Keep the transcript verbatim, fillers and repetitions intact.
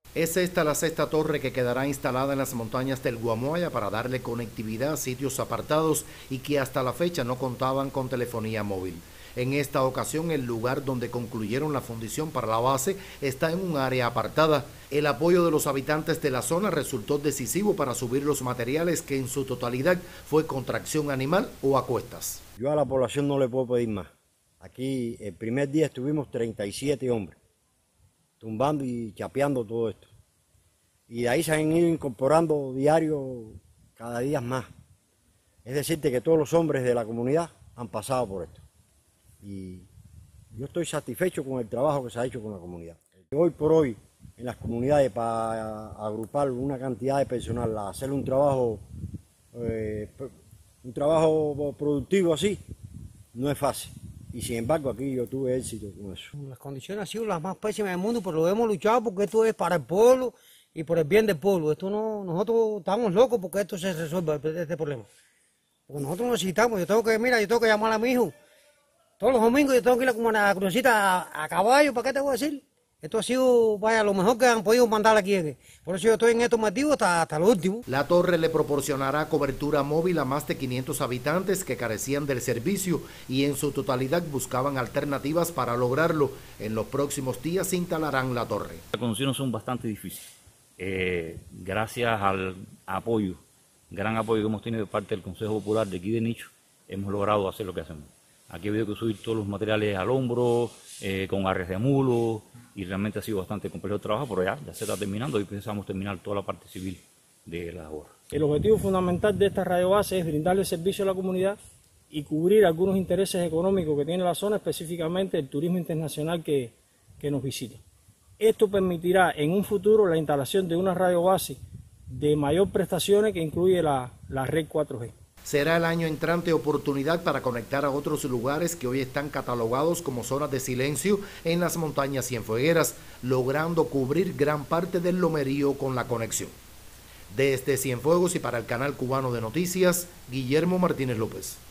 Es esta la sexta torre que quedará instalada en las montañas del Guamoaya para darle conectividad a sitios apartados y que hasta la fecha no contaban con telefonía móvil. En esta ocasión, el lugar donde concluyeron la fundición para la base está en un área apartada. El apoyo de los habitantes de la zona resultó decisivo para subir los materiales, que en su totalidad fue con tracción animal o a cuestas. Yo a la población no le puedo pedir más. Aquí el primer día estuvimos treinta y siete hombres, tumbando y chapeando todo esto. Y de ahí se han ido incorporando diario cada día más. Es decirte que todos los hombres de la comunidad han pasado por esto. Y yo estoy satisfecho con el trabajo que se ha hecho con la comunidad. Hoy por hoy, en las comunidades, para agrupar una cantidad de personal, hacer un trabajo, eh, un trabajo productivo así, no es fácil. Y sin embargo aquí yo tuve éxito con eso. Las condiciones han sido las más pésimas del mundo, pero lo hemos luchado porque esto es para el pueblo y por el bien del pueblo. Esto no, nosotros estamos locos porque esto se resuelva, este problema. Porque nosotros necesitamos, yo tengo que, mira, yo tengo que llamar a mi hijo. Todos los domingos yo tengo que ir como una crucecita a, a caballo, ¿para qué te voy a decir? Esto ha sido, vaya, lo mejor que han podido mandar aquí. Por eso yo estoy en estos motivos hasta, hasta lo último. La torre le proporcionará cobertura móvil a más de quinientos habitantes que carecían del servicio y en su totalidad buscaban alternativas para lograrlo. En los próximos días se instalarán la torre. Las condiciones son bastante difíciles. Eh, gracias al apoyo, gran apoyo que hemos tenido de parte del Consejo Popular de aquí de Nicho, hemos logrado hacer lo que hacemos. Aquí ha habido que subir todos los materiales al hombro, eh, con arres de mulo, y realmente ha sido bastante complejo el trabajo, pero ya, ya se está terminando y pensamos terminar toda la parte civil de la obra. El objetivo fundamental de esta radiobase es brindarle servicio a la comunidad y cubrir algunos intereses económicos que tiene la zona, específicamente el turismo internacional que, que nos visita. Esto permitirá en un futuro la instalación de una radiobase de mayor prestaciones que incluye la, la red cuatro G. Será el año entrante oportunidad para conectar a otros lugares que hoy están catalogados como zonas de silencio en las montañas cienfuegueras, logrando cubrir gran parte del lomerío con la conexión. Desde Cienfuegos y para el Canal Cubano de Noticias, Guillermo Martínez López.